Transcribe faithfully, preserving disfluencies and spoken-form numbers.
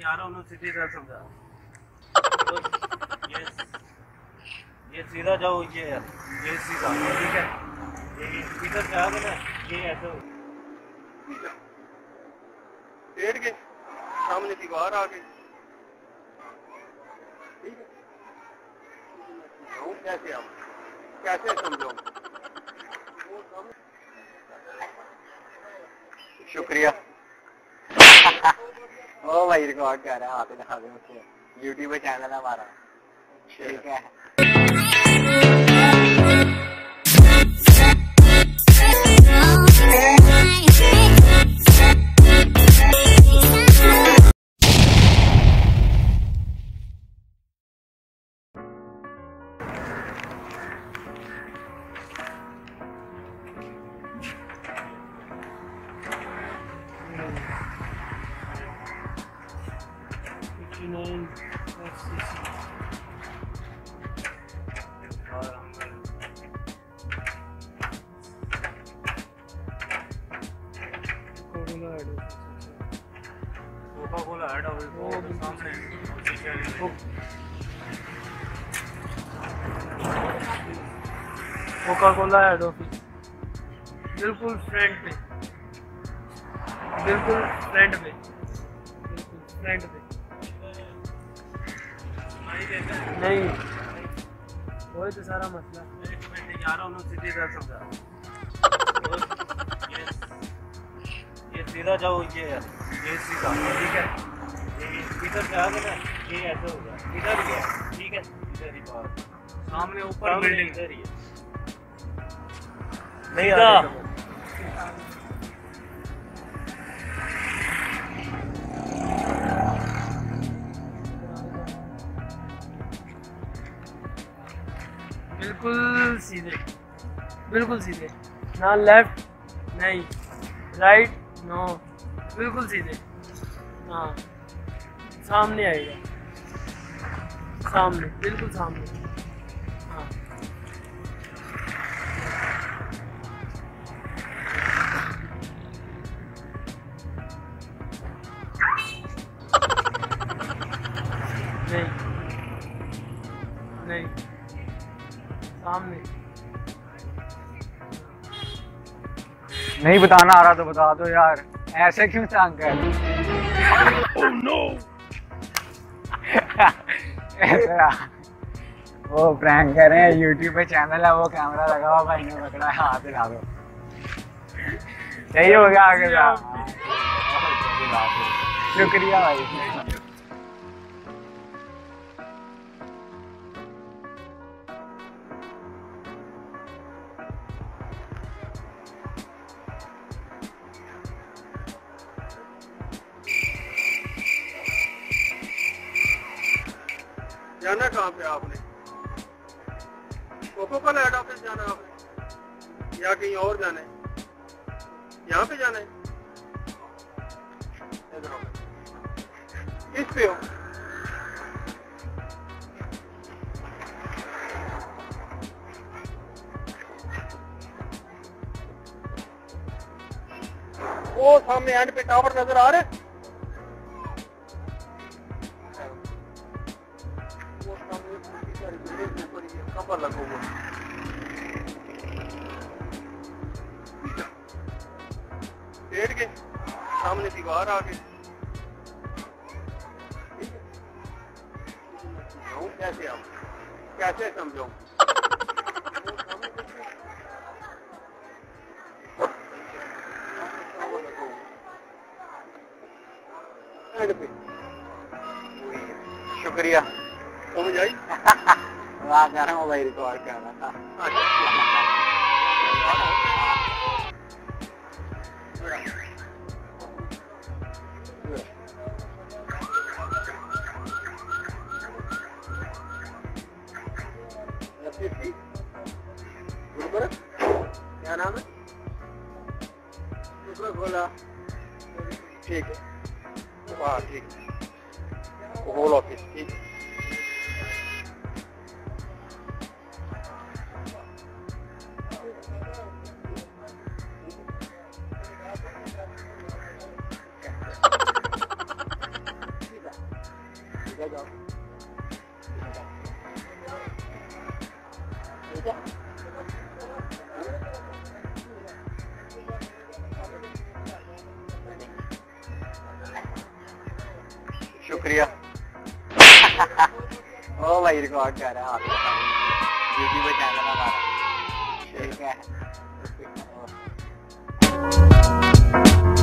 जा रहा हूँ सिटी से समझा। तो ये ये सीधा जाओ, ये ये सीधा, ठीक है। ये इधर से आगे ना, ये ऐसे हो डेढ़ के सामने दीवार आ गई, ठीक है। कैसे आप कैसे समझो? शुक्रिया। ओ भाई रिकॉर्ड कर रहा है, आप दिखा दो उसको, यूट्यूब पे चैनल है हमारा, ठीक है। कोका कोला ऐड हो सामने कोका कोला ऐड ऑफिस बिल्कुल फ्रंट पे, बिल्कुल फ्रंट पे, बिल्कुल फ्रंट पे। नहीं वही तो सारा मसला। एक मिनट जा रहा हूँ सिटी से समझा। ये ये सीधा जाओ, ये ये सीधा, ठीक है। ये इधर से आगे ना, ये ऐसे होगा, इधर ही है, ठीक है। इधर ही बाहर सामने ऊपर बिल्डिंग इधर ही है, नहीं आ बिल्कुल सीधे, बिल्कुल सीधे, ना लेफ्ट नहीं राइट नो, बिल्कुल सीधे। हाँ सामने आएगा, सामने, बिल्कुल सामने। हाँ नहीं नहीं सामने। नहीं बताना आ रहा तो बता दो यार, ऐसे क्यों तंग कर? oh, no! वो प्रैंक कर रहे हैं, यूट्यूब पे चैनल है, वो कैमरा लगा हुआ, भाई ने पकड़ा है, हाथ दिला दो। सही हो गया, आगे जा। शुक्रिया भाई। जाना कहाँ पे आपने? कोको कोला हेड ऑफिस जाना आपने या कहीं और जाना है? यहाँ पे जाना है? किस पे हो? वो सामने एंड पे टावर नजर आ रहा है? कबर लगो वो पेड़ के सामने दीवार आ गई, कैसे आप कैसे समझो? शुक्रिया, समझ आई? वाह कर रहा हूँ भाई, रिकॉर्ड कर रहा था। क्या नाम है? बोला ठीक है, वाह ठीक है, होल ऑफिस ठीक है। है जाओ ठीक है शुक्रिया ओ भाई रिकॉर्ड कर रहा है यूट्यूब पे चैनल हमारा ठीक है